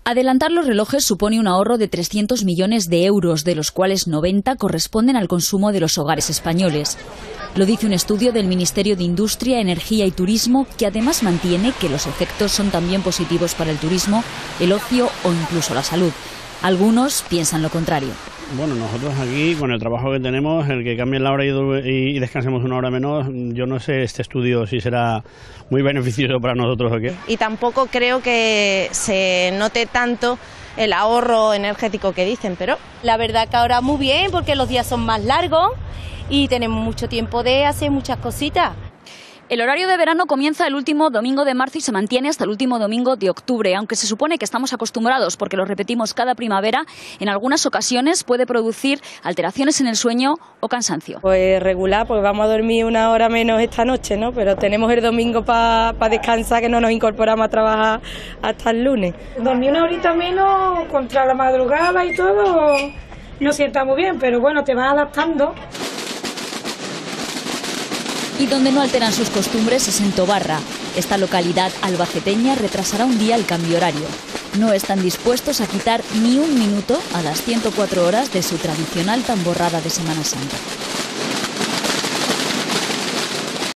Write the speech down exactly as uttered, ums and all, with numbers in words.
Adelantar los relojes supone un ahorro de trescientos millones de euros, de los cuales noventa corresponden al consumo de los hogares españoles. Lo dice un estudio del Ministerio de Industria, Energía y Turismo, que además mantiene que los efectos son también positivos para el turismo, el ocio o incluso la salud. Algunos piensan lo contrario. Bueno, nosotros aquí, con el trabajo que tenemos, el que cambien la hora y, y descansemos una hora menos, yo no sé este estudio si será muy beneficioso para nosotros o qué. Y tampoco creo que se note tanto el ahorro energético que dicen, pero... La verdad que ahora muy bien, porque los días son más largos y tenemos mucho tiempo de hacer muchas cositas. El horario de verano comienza el último domingo de marzo y se mantiene hasta el último domingo de octubre. Aunque se supone que estamos acostumbrados porque lo repetimos cada primavera, en algunas ocasiones puede producir alteraciones en el sueño o cansancio. Pues regular, pues vamos a dormir una hora menos esta noche, ¿no? Pero tenemos el domingo para pa descansar, que no nos incorporamos a trabajar hasta el lunes. Dormir una horita menos contra la madrugada y todo no sienta muy bien, pero bueno, te vas adaptando. Y donde no alteran sus costumbres es en Tobarra. Esta localidad albaceteña retrasará un día el cambio horario. No están dispuestos a quitar ni un minuto a las ciento cuatro horas de su tradicional tamborrada de Semana Santa.